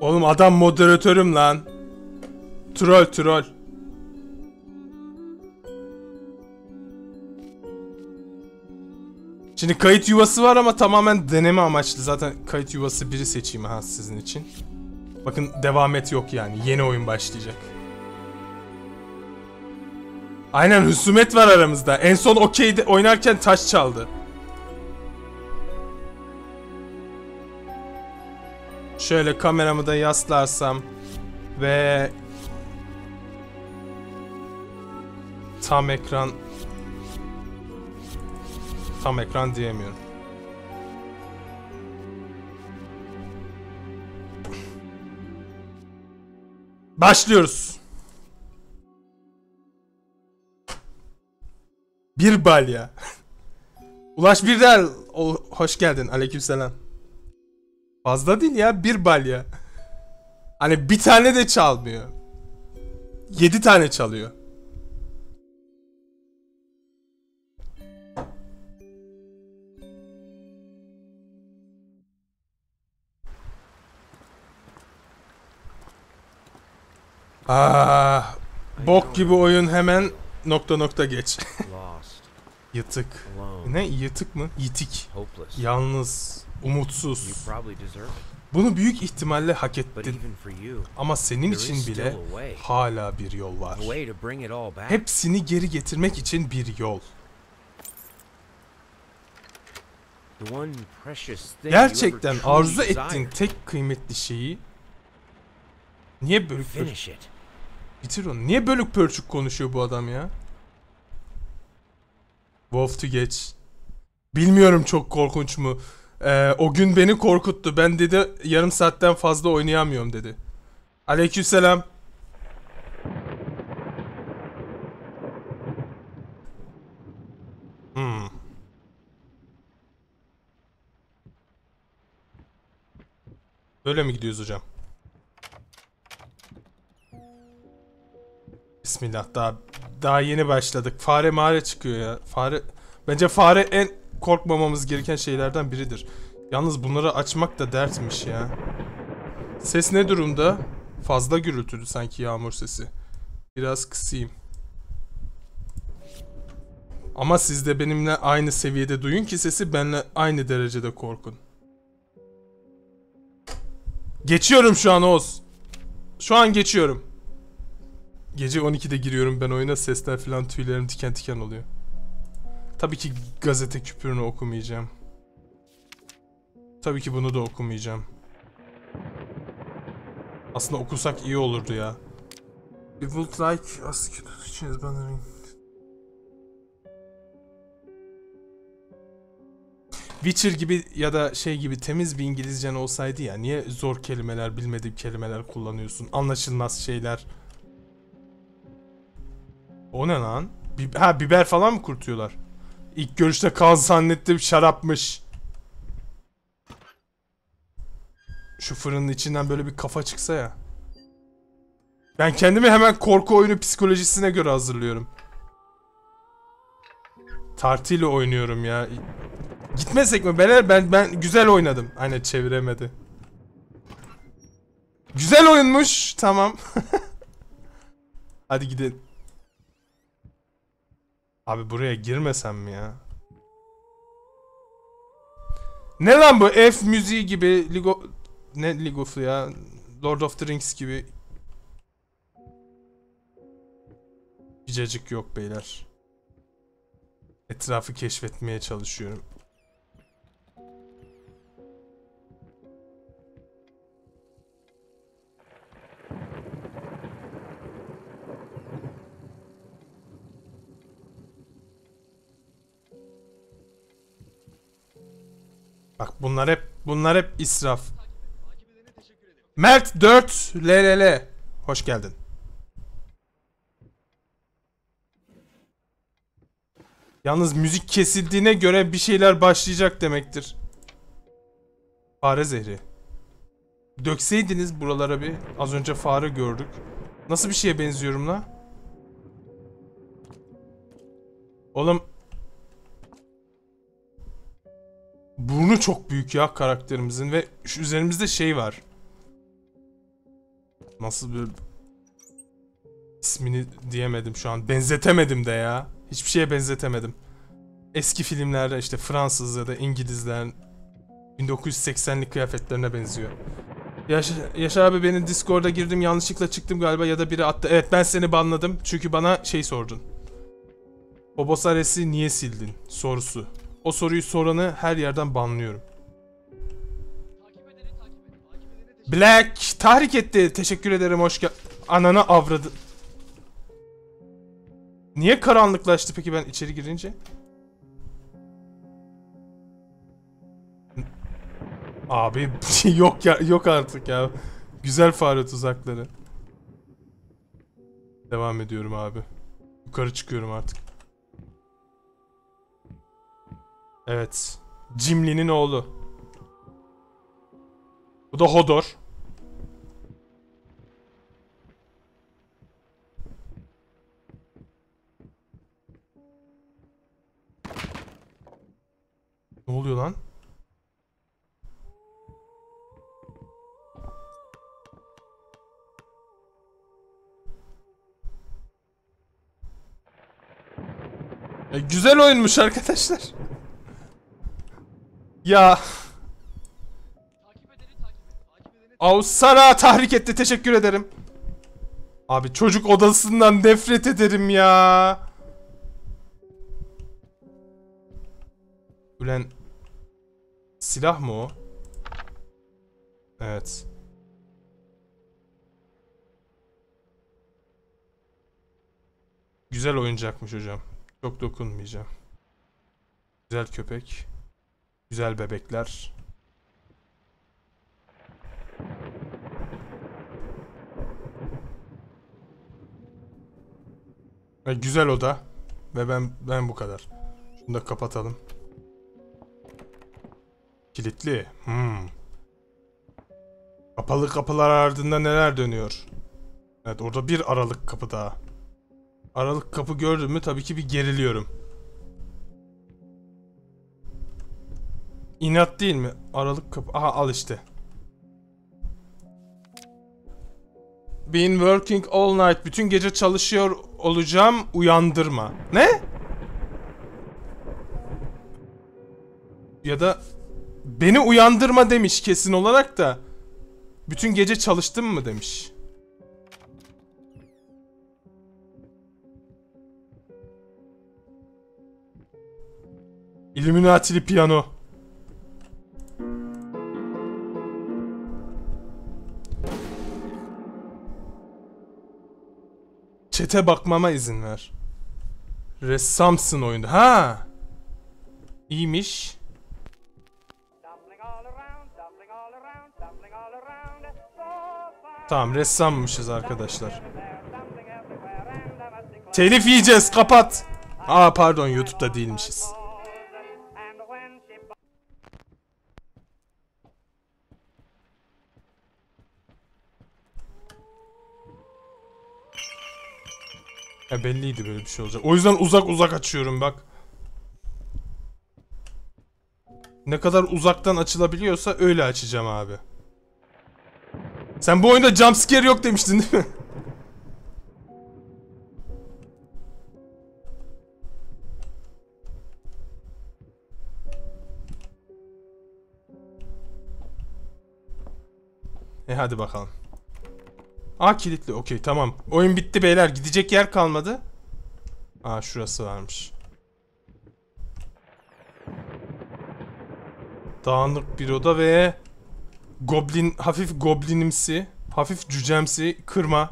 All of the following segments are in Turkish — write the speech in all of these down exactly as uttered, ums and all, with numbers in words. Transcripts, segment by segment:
Oğlum adam moderatörüm lan. Troll troll. Şimdi kayıt yuvası var ama tamamen deneme amaçlı. Zaten kayıt yuvası biri seçeyim ha sizin için. Bakın devam et yok yani. Yeni oyun başlayacak. Aynen husumet var aramızda. En son okeyde oynarken taş çaldı. Şöyle kameramı da yaslarsam ve tam ekran tam ekran diyemiyorum. Başlıyoruz. Bir balya. Ulaş Birdel, hoş geldin. Aleykümselam. Fazla değil ya, bir balya. Hani bir tane de çalmıyor. Yedi tane çalıyor. Ah, bok gibi oyun, hemen nokta nokta geç. Yıtık. Ne yıtık mı? Yitik. Yalnız, umutsuz. Bunu büyük ihtimalle hak ettin. Ama senin için bile hala bir yol var. Hepsini geri getirmek için bir yol. Gerçekten arzu ettiğin tek kıymetli şeyi niye bölük pörçük? Bitir onu. Niye bölük pörçük konuşuyor bu adam ya? Wolf to geç. Bilmiyorum çok korkunç mu? Ee, o gün beni korkuttu. Ben dedi yarım saatten fazla oynayamıyorum dedi. Aleykümselam. Hmm. Böyle mi gidiyoruz hocam? Bismillah, daha daha yeni başladık. Fare mağara çıkıyor ya. Fare bence fare en korkmamamız gereken şeylerden biridir. Yalnız bunları açmak da dertmiş ya. Ses ne durumda? Fazla gürültülü sanki yağmur sesi. Biraz kısayım. Ama siz de benimle aynı seviyede duyun ki sesi, benimle aynı derecede korkun. Geçiyorum şu an Oğuz. Şu an geçiyorum. Gece on ikide giriyorum ben oyuna, sesler falan, tüylerim diken diken oluyor. Tabii ki gazete küpürünü okumayacağım. Tabii ki bunu da okumayacağım. Aslında okusak iyi olurdu ya. We would like us to choose banner. Witcher gibi ya da şey gibi temiz bir İngilizcen olsaydı ya, niye zor kelimeler, bilmediğim kelimeler kullanıyorsun? Anlaşılmaz şeyler. O ne lan? Bi ha biber falan mı kurutuyorlar? İlk görüşte kan zannettim, şarapmış. Şu fırının içinden böyle bir kafa çıksa ya. Ben kendimi hemen korku oyunu psikolojisine göre hazırlıyorum. Tartıyla oynuyorum ya. Gitmesek mi beyler? Ben ben güzel oynadım. Aynen, çeviremedi. Güzel oyunmuş. Tamam. Hadi gidelim. Abi buraya girmesem mi ya? Ne lan bu? F müziği gibi, Lego... Ne Lego'su ya? Lord of the Rings gibi. Gicacık yok beyler. Etrafı keşfetmeye çalışıyorum. Bak bunlar hep bunlar hep israf. Mert dört L L L. Hoş geldin. Yalnız müzik kesildiğine göre bir şeyler başlayacak demektir. Fare zehri. Dökseydiniz buralara bir. Az önce fare gördük. Nasıl bir şeye benziyorum la? Oğlum. Burnu çok büyük ya karakterimizin ve şu üzerimizde şey var. Nasıl bir ismini diyemedim şu an. Benzetemedim de ya. Hiçbir şeye benzetemedim. Eski filmlerde işte Fransız ya da İngilizlerin bin dokuz yüz seksenlik kıyafetlerine benziyor. Yaşar, Yaşar abi benim Discord'a girdim yanlışlıkla çıktım galiba ya da biri attı. Evet ben seni banladım çünkü bana şey sordun. Obosares'i niye sildin sorusu. O soruyu soranı her yerden banlıyorum. Black tahrik etti. Teşekkür ederim hoş gel. Anana avradı. Niye karanlıklaştı peki ben içeri girince? Abi yok ya yok artık ya. Güzel fare tuzakları. Devam ediyorum abi. Yukarı çıkıyorum artık. Evet. Gimli'nin oğlu. Bu da Hodor. Ne oluyor lan? E, güzel oyunmuş arkadaşlar. Ya. Avsara tahrik etti. Teşekkür ederim. Abi çocuk odasından nefret ederim ya. Ulan silah mı o? Evet. Güzel oyuncakmış hocam. Çok dokunmayacağım. Güzel köpek. Güzel bebekler. Ve güzel oda. Ve ben ben bu kadar. Şunu da kapatalım. Kilitli. Hmm. Kapalı kapılar ardında neler dönüyor? Evet orada bir aralık kapı daha. Aralık kapı gördüm mü tabii ki bir geriliyorum. İnat değil mi? Aralık kapı. Aha al işte. Been working all night. Bütün gece çalışıyor olacağım. Uyandırma. Ne? Ya da beni uyandırma demiş kesin olarak da. Bütün gece çalıştım mı demiş. Illuminati'li piyano. Çete bakmama izin ver. Ressamsın oyunda. Ha. İyiymiş. Tamam ressammışız arkadaşlar. Telif yiyeceğiz kapat. Aa pardon YouTube'da değilmişiz. Ya belliydi böyle bir şey olacak. O yüzden uzak uzak açıyorum bak. Ne kadar uzaktan açılabiliyorsa öyle açacağım abi. Sen bu oyunda jumpscare yok demiştin değil mi? E hadi bakalım. Aa kilitli. Okey tamam. Oyun bitti beyler. Gidecek yer kalmadı. Aa şurası varmış. Dağınık bir oda ve goblin, hafif goblinimsi, hafif cücemsi, kırma.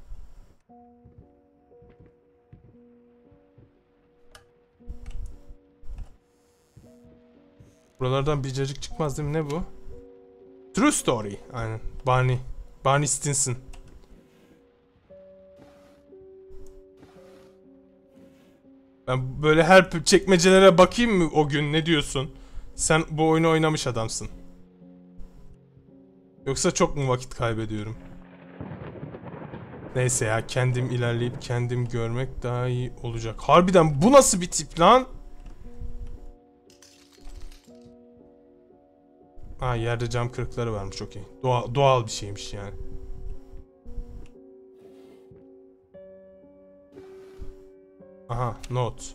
Buralardan bir cacık çıkmaz değil mi? Ne bu? True Story. Aynen. Barney. Barney Stinson. Ben böyle her çekmecelere bakayım mı o gün? Ne diyorsun? Sen bu oyunu oynamış adamsın. Yoksa çok mu vakit kaybediyorum? Neyse ya kendim ilerleyip kendim görmek daha iyi olacak. Harbiden bu nasıl bir tip lan? Ha yerde cam kırıkları varmış okey. Doğal, doğal bir şeymiş yani. Aha, not.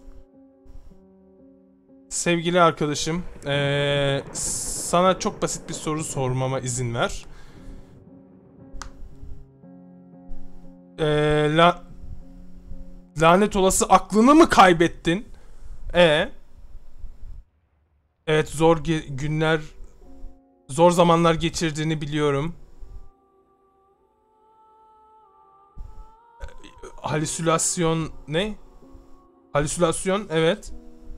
Sevgili arkadaşım, ee, sana çok basit bir soru sormama izin ver. Ee, la lanet olası aklını mı kaybettin? E. Evet, zor günler, zor zamanlar geçirdiğini biliyorum. Halüsinasyon ne? Halüsinasyon, evet.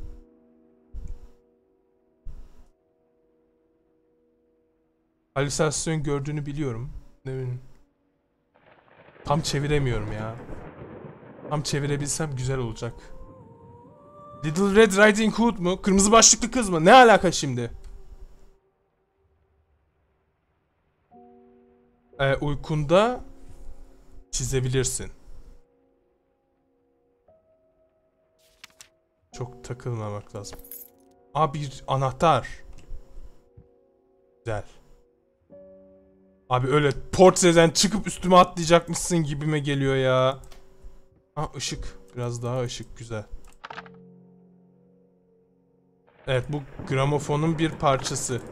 Halüsinasyon gördüğünü biliyorum. Ne bileyim. Tam çeviremiyorum ya. Tam çevirebilsem güzel olacak. Little Red Riding Hood mu? Kırmızı başlıklı kız mı? Ne alaka şimdi? Ee, uykunda çizebilirsin. Çok takılmamak lazım. Aa, bir anahtar. Güzel. Abi öyle portreden çıkıp üstüme atlayacakmışsın gibime geliyor ya. Ha, ışık. Biraz daha ışık, güzel. Evet, bu gramofonun bir parçası.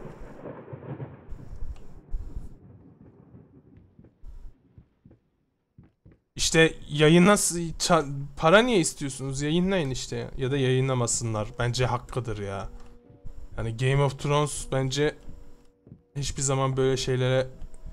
İşte yayına para niye istiyorsunuz? Yayınlayın işte ya. Ya da yayınlamasınlar. Bence hakkıdır ya. Yani Game of Thrones bence hiçbir zaman böyle şeylere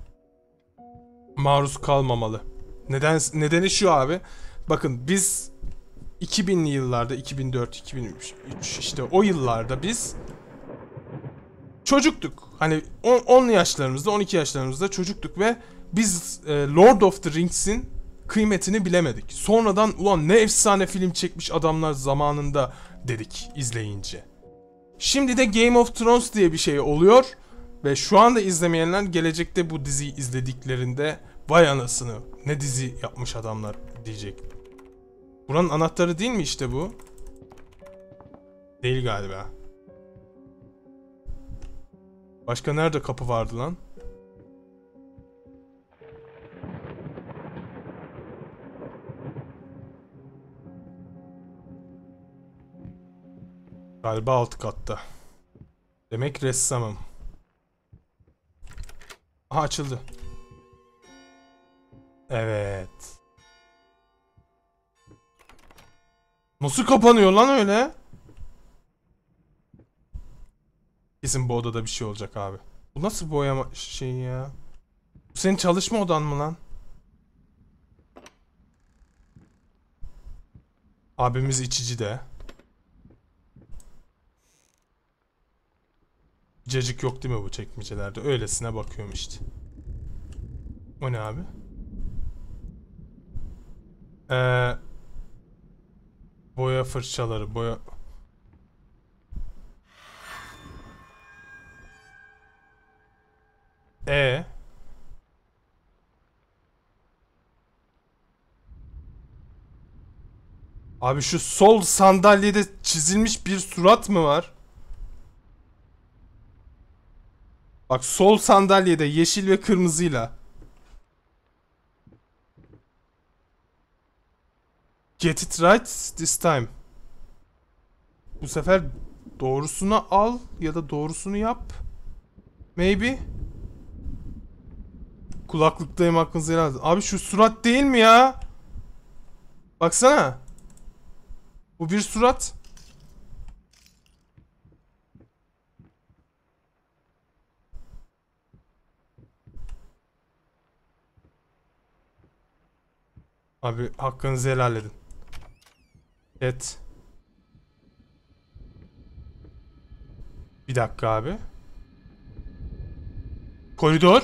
maruz kalmamalı. Neden nedeni şu abi. Bakın biz iki binli yıllarda, iki bin dört iki bin üç işte o yıllarda biz çocuktuk. Hani on yaşlarımızda, on iki yaşlarımızda çocuktuk ve biz e, Lord of the Rings'in kıymetini bilemedik. Sonradan ulan ne efsane film çekmiş adamlar zamanında dedik izleyince. Şimdi de Game of Thrones diye bir şey oluyor ve şu anda izlemeyenler gelecekte bu diziyi izlediklerinde vay anasını ne dizi yapmış adamlar diyecek. Buranın anahtarı değil mi işte bu? Değil galiba. Başka nerede kapı vardı lan? Galiba alt katta. Demek ressamım. Aha, açıldı. Evet. Nasıl kapanıyor lan öyle? Kesin bu odada bir şey olacak abi. Bu nasıl boyama şeyi ya? Bu senin çalışma odan mı lan? Abimiz içici de. Cacık yok değil mi bu çekmecelerde? Öylesine bakıyorum işte. O ne abi? Ee, boya fırçaları, boya... E Abi şu sol sandalyede çizilmiş bir surat mı var? Bak, sol sandalyede yeşil ve kırmızıyla. Get it right this time. Bu sefer doğrusunu al ya da doğrusunu yap. Maybe. Kulaklıktayım, hakkınızı helal edin. Abi şu surat değil mi ya? Baksana. Bu bir surat. Abi hakkınızı helal edin. Evet. Bir dakika abi. Koridor.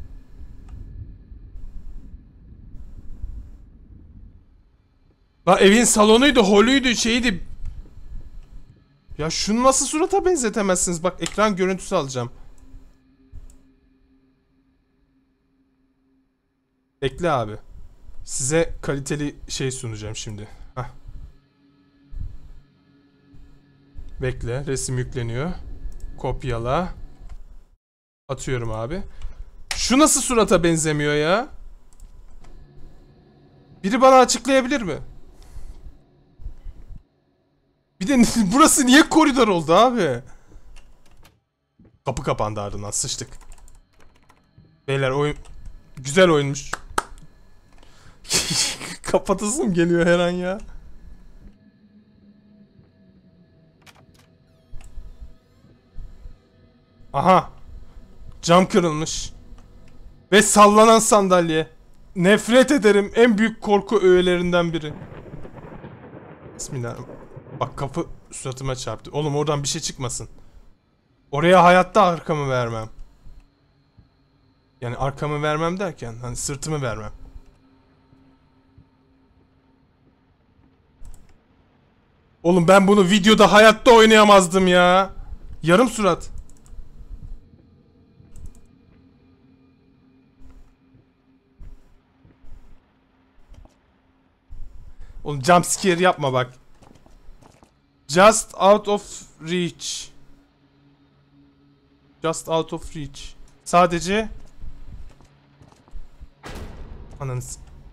La evin salonuydu, holüydü, şeydi. Ya şunu nasıl surata benzetemezsiniz? Bak, ekran görüntüsü alacağım. Bekle abi. Size kaliteli şey sunacağım şimdi. Heh. Bekle, resim yükleniyor. Kopyala. Atıyorum abi. Şu nasıl surata benzemiyor ya? Biri bana açıklayabilir mi? Bir de burası niye koridor oldu abi? Kapı kapandı ardından, sıçtık. Beyler oyun güzel oyunmuş. Kapatasım geliyor her an ya. Aha. Cam kırılmış. Ve sallanan sandalye. Nefret ederim. En büyük korku öğelerinden biri. Bismillah. Bak kapı suratıma çarptı. Oğlum oradan bir şey çıkmasın. Oraya hayatta arkamı vermem. Yani arkamı vermem derken hani sırtımı vermem. Oğlum ben bunu videoda hayatta oynayamazdım ya. Yarım surat. Oğlum jumpscare yapma bak. Just out of reach. Just out of reach. Sadece ananız.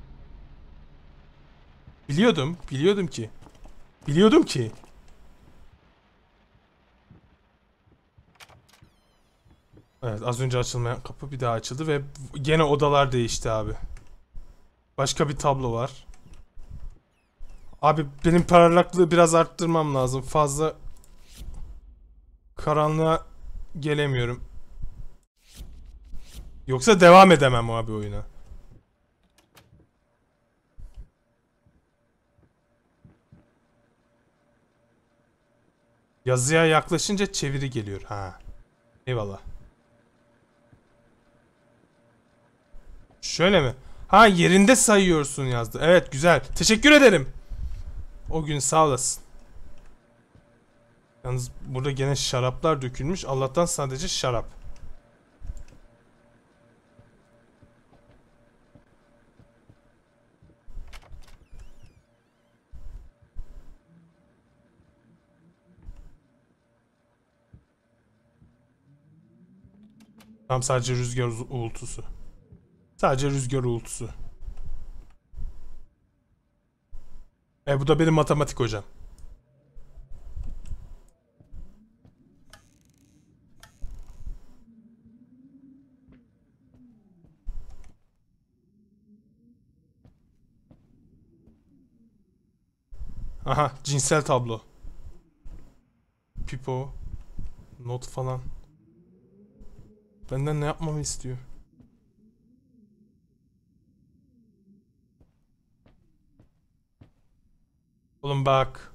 Biliyordum, biliyordum ki. Biliyordum ki. Evet, az önce açılmayan kapı bir daha açıldı ve gene odalar değişti abi. Başka bir tablo var. Abi benim parlaklığı biraz arttırmam lazım. Fazla karanlığa gelemiyorum. Yoksa devam edemem abi oyuna. Yazıya yaklaşınca çeviri geliyor. Ha. Eyvallah. Şöyle mi? Ha, yerinde sayıyorsun yazdı. Evet, güzel. Teşekkür ederim. O gün sağ olasın. Yalnız burada gene şaraplar dökülmüş. Allah'tan sadece şarap. Tam sadece rüzgar uğultusu. Sadece rüzgar uğultusu. E bu da benim matematik hocam. Aha, cinsel tablo. Pipo. Not falan. Benden ne yapmamı istiyor? Oğlum bak.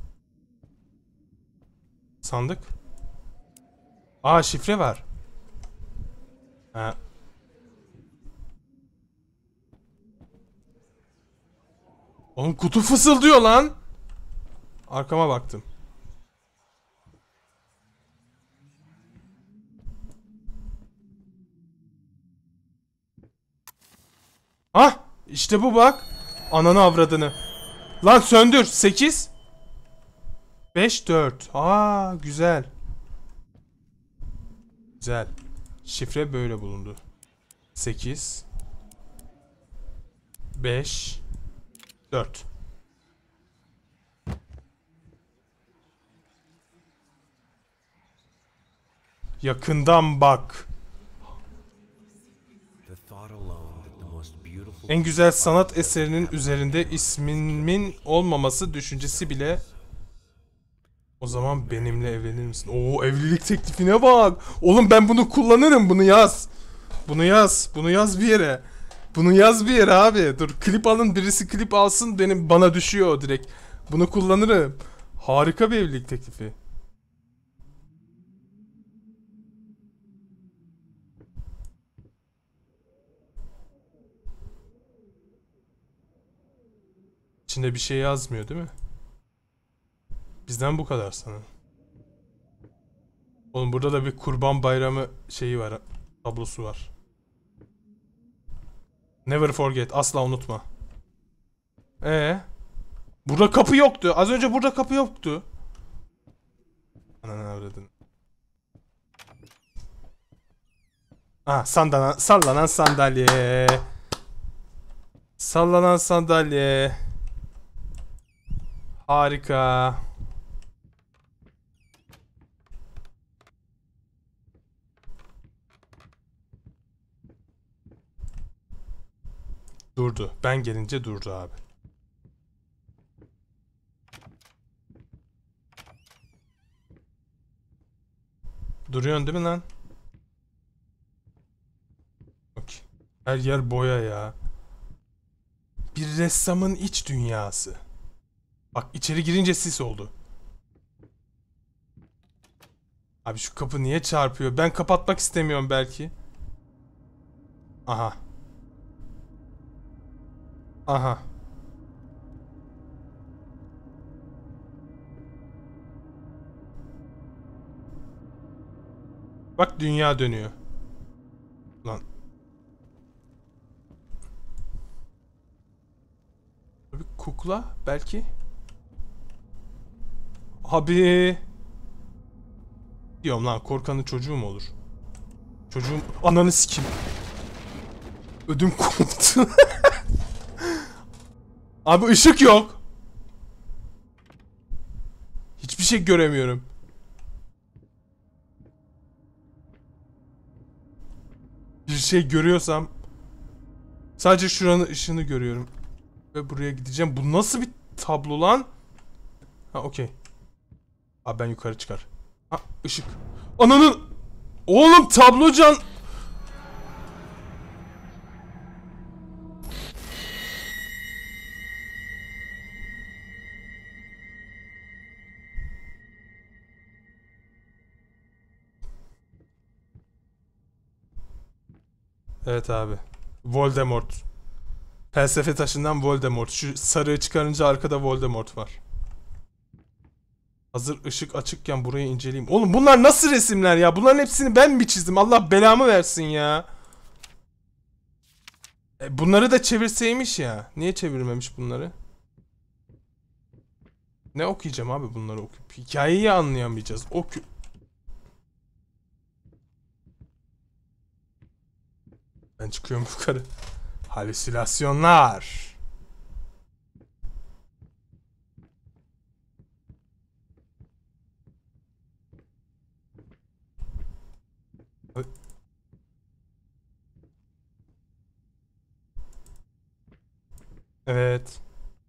Sandık. Aa, şifre var. Ha. Oğlum kutu fısıldıyor lan. Arkama baktım. Ah, işte bu bak. Ananı avradını. Lan söndür. sekiz beş dört. Aa, güzel. Güzel. Şifre böyle bulundu. sekiz beş dört. Yakından bak. En güzel sanat eserinin üzerinde ismimin olmaması düşüncesi bile. O zaman benimle evlenir misin? Oo, evlilik teklifine bak. Oğlum ben bunu kullanırım. Bunu yaz. Bunu yaz. Bunu yaz bir yere. Bunu yaz bir yere abi. Dur, klip alın, birisi klip alsın, benim bana düşüyor o direkt. Bunu kullanırım. Harika bir evlilik teklifi. İçinde bir şey yazmıyor değil mi? Bizden bu kadar sana. Oğlum burada da bir kurban bayramı şeyi var. Tablosu var. Never forget. Asla unutma. Ee? Burada kapı yoktu. Az önce burada kapı yoktu. Ananı avradın. Ah, sallanan, sallanan sandalye. Sallanan sandalye. Harika. Durdu. Ben gelince durdu abi. Duruyorsun değil mi lan? Okey. Her yer boya ya. Bir ressamın iç dünyası. Bak içeri girince sis oldu. Abi şu kapı niye çarpıyor? Ben kapatmak istemiyorum belki. Aha. Aha. Bak dünya dönüyor. Lan. Bir kukla belki. Abi. Diyorum lan, korkanın çocuğu mu olur? Çocuğum ananı sikim. Ödüm koptu. Abi ışık yok. Hiçbir şey göremiyorum. Bir şey görüyorsam sadece şuranın ışığını görüyorum. Ve buraya gideceğim. Bu nasıl bir tablo lan? Ha okey. Abi ben yukarı çıkar. Ha ışık. Ananın. Oğlum tablocan. Evet abi. Voldemort. Felsefe taşından Voldemort. Şu sarığı çıkarınca arkada Voldemort var. Hazır ışık açıkken burayı inceleyeyim. Oğlum bunlar nasıl resimler ya? Bunların hepsini ben mi çizdim? Allah belamı versin ya. E, bunları da çevirseymiş ya. Niye çevirmemiş bunları? Ne okuyacağım abi bunları okuyup? Hikayeyi anlayamayacağız. Oku... Ben çıkıyorum yukarı. Halüsinasyonlar. Evet.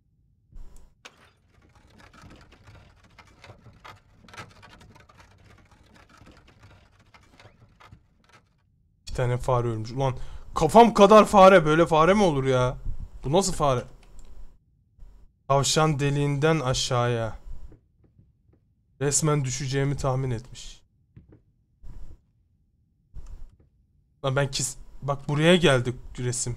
Bir tane fare ölmüş. Ulan kafam kadar fare. Böyle fare mi olur ya? Bu nasıl fare? Tavşan deliğinden aşağıya. Resmen düşeceğimi tahmin etmiş. Lan ben kis... Bak buraya geldik resim.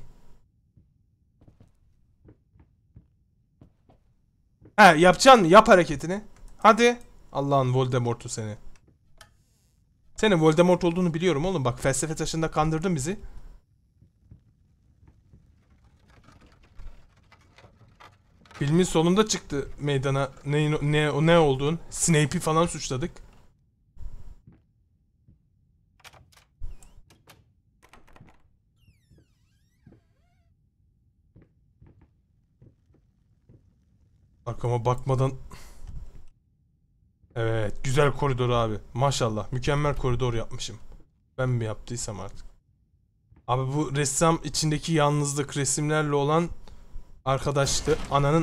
He yapacaksın mı? Yap hareketini. Hadi. Allah'ın Voldemort'u seni. Senin Voldemort olduğunu biliyorum oğlum. Bak felsefe taşında kandırdın bizi. Filmin sonunda çıktı meydana ne ne ne olduğun. Snape'i falan suçladık. Arkama bakmadan. Evet, güzel koridor abi. Maşallah, mükemmel koridor yapmışım. Ben mi yaptıysam artık. Abi bu ressam içindeki yalnızlık resimlerle olan arkadaştı. Ananın...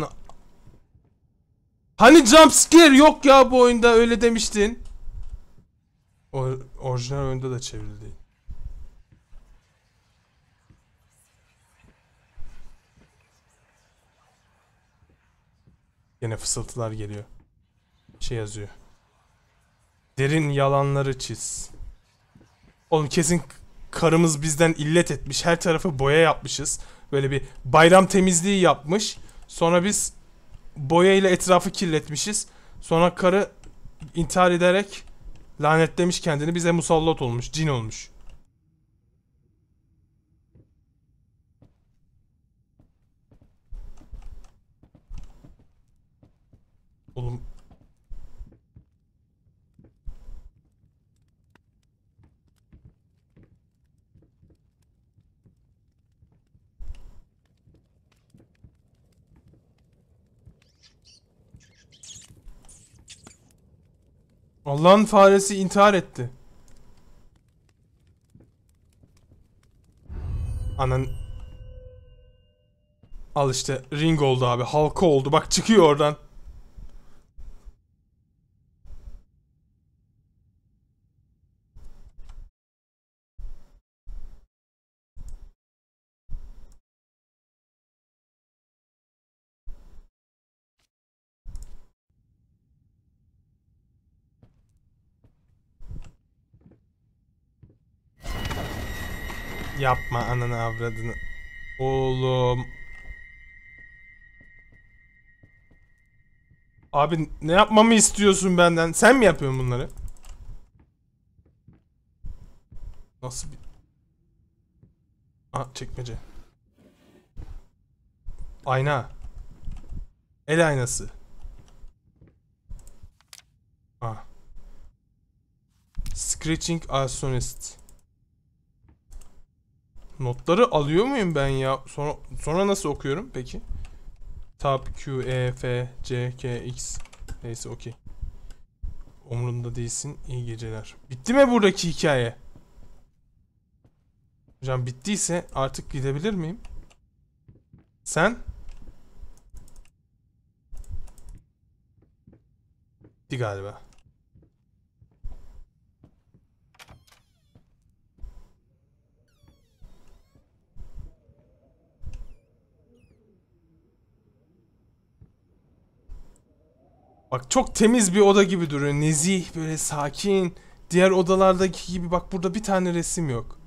Hani jumpscare yok ya bu oyunda, öyle demiştin. O orijinal oyunda da çevrildi. Yine fısıltılar geliyor. Şey yazıyor. Derin yalanları çiz. Oğlum kesin karımız bizden illet etmiş. Her tarafı boya yapmışız. Böyle bir bayram temizliği yapmış. Sonra biz boya ile etrafı kirletmişiz. Sonra karı intihar ederek lanetlemiş kendini. Bize musallat olmuş. Cin olmuş. Oğlum. Allah'ın faresi intihar etti. Anan... Al işte ring oldu abi. Halka oldu. Bak çıkıyor oradan. Yapma ananı avradını. Oğlum. Abi ne yapmamı istiyorsun benden? Sen mi yapıyorsun bunları? Nasıl bir... Aha çekmece. Ayna. El aynası. Ah. Scratching arsonist. Notları alıyor muyum ben ya? Sonra sonra nasıl okuyorum peki? Tab Q E F C K X. Neyse okey. Umrunda değilsin. İyi geceler. Bitti mi buradaki hikaye? Hocam bittiyse artık gidebilir miyim? Sen? Bitti galiba. Bak çok temiz bir oda gibi duruyor. Nezih, böyle sakin. Diğer odalardaki gibi bak burada bir tane resim yok.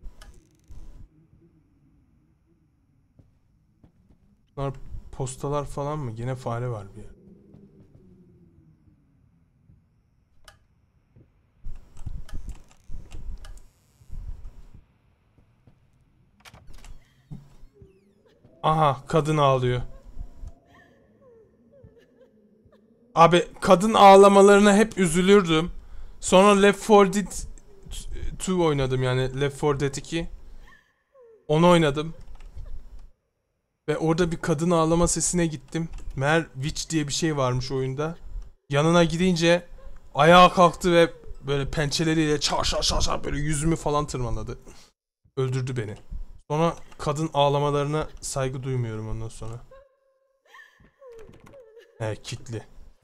Bunlar postalar falan mı? Yine fare var bir yer. Aha kadın ağlıyor. Abi kadın ağlamalarına hep üzülürdüm. Sonra Left four Dead iki oynadım yani Left four Dead iki. Onu oynadım. Ve orada bir kadın ağlama sesine gittim. Meğer Witch diye bir şey varmış oyunda. Yanına gidince ayağa kalktı ve böyle pençeleriyle çar çar çar çar böyle yüzümü falan tırmaladı. Öldürdü beni. Sonra kadın ağlamalarına saygı duymuyorum ondan sonra. He kitli.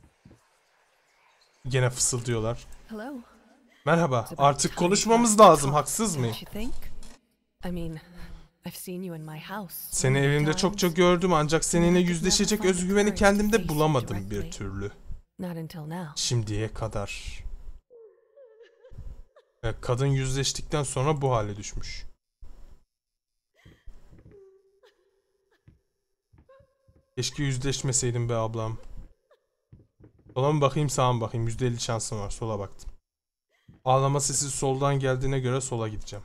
Gene fısıldıyorlar. Merhaba. Artık konuşmamız lazım. Haksız mıyım? Seni evimde çokça gördüm ancak seninle yüzleşecek özgüveni kendimde bulamadım bir türlü. Şimdiye kadar. Kadın yüzleştikten sonra bu hale düşmüş. Keşke yüzleşmeseydim be ablam. Sola mı bakayım sağa mı bakayım? yüzde elli şansım var. Sola baktım. Ağlama sesi soldan geldiğine göre sola gideceğim.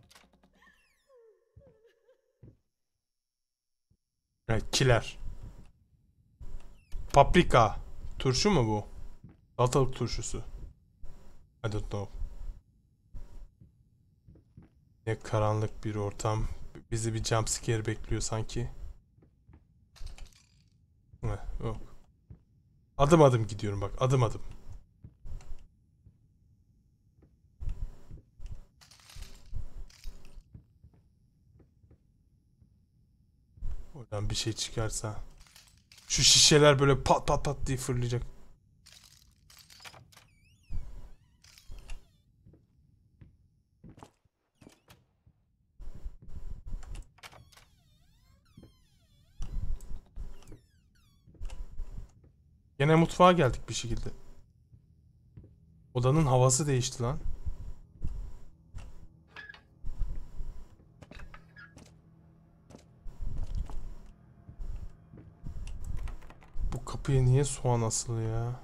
Evet, kiler. Paprika. Turşu mu bu? Salatalık turşusu. I don't know. Ne karanlık bir ortam. Bizi bir jumpscare bekliyor sanki. Heh, yok. Adım adım gidiyorum bak. Adım adım. Oradan bir şey çıkarsa. Şu şişeler böyle pat pat pat diye fırlayacak. Gene mutfağa geldik bir şekilde. Odanın havası değişti lan. Bu kapıya niye soğan asılı ya?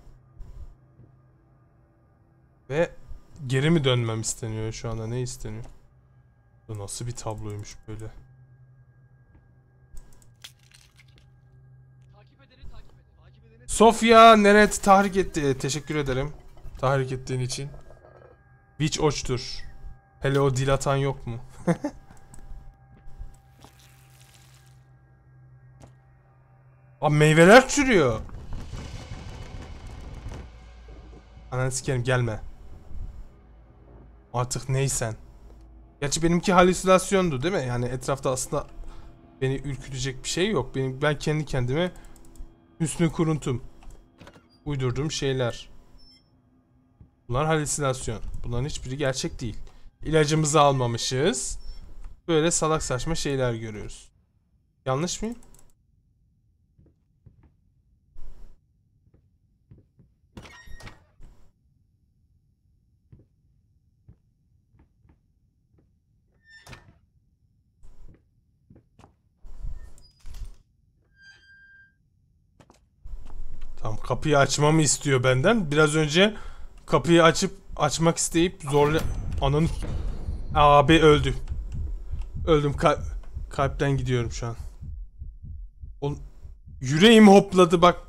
Ve geri mi dönmem isteniyor şu anda? Ne isteniyor? Bu nasıl bir tabloymuş böyle? Sofya Neret tahrik etti. Teşekkür ederim. Tahrik ettiğin için. Witch oçtur. Hele o dil atan yok mu? Aa meyveler çürüyor. Ananı sikerim gelme. Artık neysen. Gerçi benimki halüsinasyondu değil mi? Yani etrafta aslında Beni ürkütecek bir şey yok. Benim, ben kendi kendime hüsnü kuruntum. Uydurduğum şeyler. Bunlar halüsinasyon. Bunların hiçbiri gerçek değil. İlacımızı almamışız. Böyle salak saçma şeyler görüyoruz. Yanlış mıyım? Tamam, kapıyı açmamı istiyor benden. Biraz önce kapıyı açıp açmak isteyip zorla... Ananı... Abi öldü. Öldüm. Kal kalpten gidiyorum şu an. O... Yüreğim hopladı bak.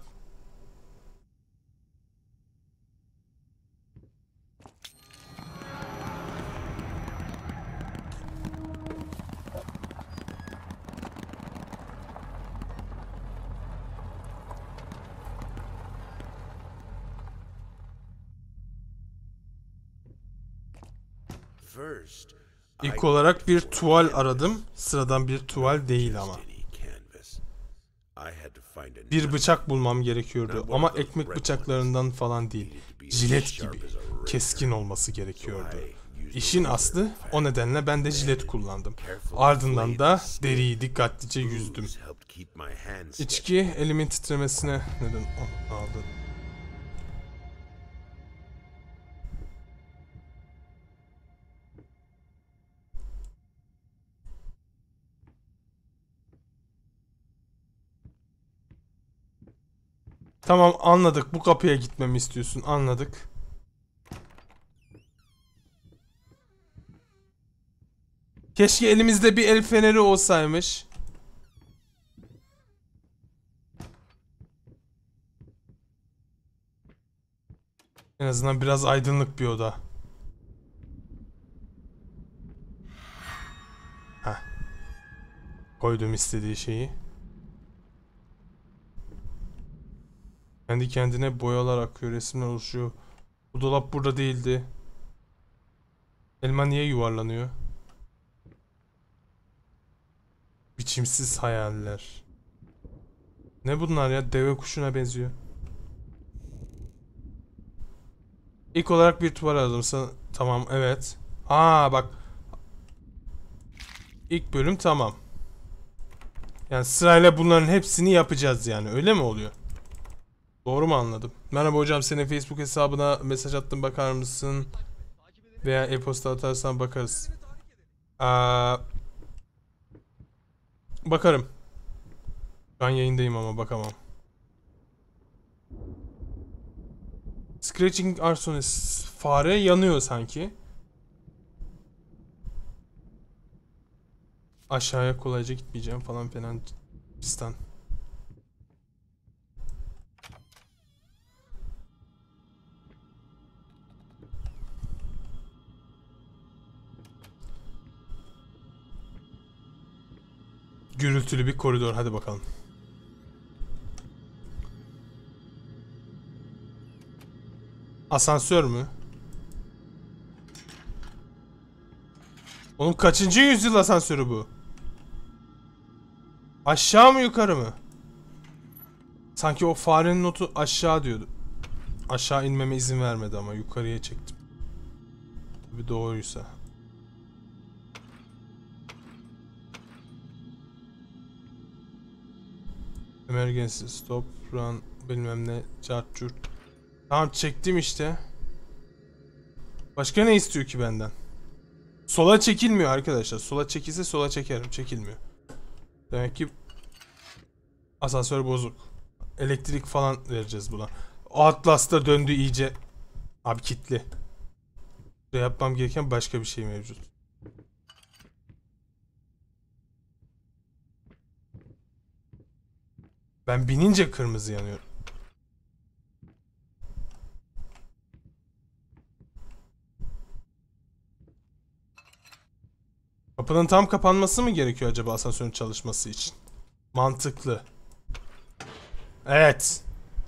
İlk olarak bir tuval aradım. Sıradan bir tuval değil ama. Bir bıçak bulmam gerekiyordu ama ekmek bıçaklarından falan değil. Jilet gibi. Keskin olması gerekiyordu. İşin aslı o nedenle ben de jilet kullandım. Ardından da deriyi dikkatlice yüzdüm. İçki elimin titremesine neden aldı. Tamam, anladık. Bu kapıya gitmemi istiyorsun. Anladık. Keşke elimizde bir el feneri olsaymış. En azından biraz aydınlık bir oda. Heh. Koydum istediği şeyi. Kendi kendine boyalar akıyor, resimler oluşuyor. Bu dolap burada değildi. Elma niye yuvarlanıyor? Biçimsiz hayaller. Ne bunlar ya? Deve kuşuna benziyor. İlk olarak bir tuval aradım. Tamam, evet. Aa bak. İlk bölüm tamam. Yani sırayla bunların hepsini yapacağız yani. Öyle mi oluyor? Doğru mu anladım? Merhaba hocam, senin Facebook hesabına mesaj attım, bakar mısın? Veya e-posta atarsan bakarız. Aa, bakarım. Ben yayındayım ama bakamam. Scratching Arsonist. Fare yanıyor sanki. Aşağıya kolayca gitmeyeceğim falan filan. Pistan. Gürültülü bir koridor, hadi bakalım. Asansör mü? Oğlum kaçıncı yüzyıl asansörü bu? Aşağı mı yukarı mı? Sanki o farenin notu aşağı diyordu. Aşağı inmeme izin vermedi ama yukarıya çektim. Tabii doğruysa. Emergency stop run bilmem ne chart churt. Tamam, çektim işte. Başka ne istiyor ki benden? Sola çekilmiyor arkadaşlar. Sola çekilse sola çekerim. Çekilmiyor. Demek ki asansör bozuk. Elektrik falan vereceğiz buna. Atlas'ta döndü iyice. Abi kilitli. Yapmam gereken başka bir şey mevcut. Ben binince kırmızı yanıyor. Kapının tam kapanması mı gerekiyor acaba asansörün çalışması için? Mantıklı. Evet.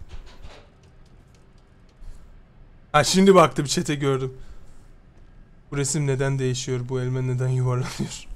Ha, şimdi baktım, chat'e gördüm. Bu resim neden değişiyor? Bu elma neden yuvarlanıyor?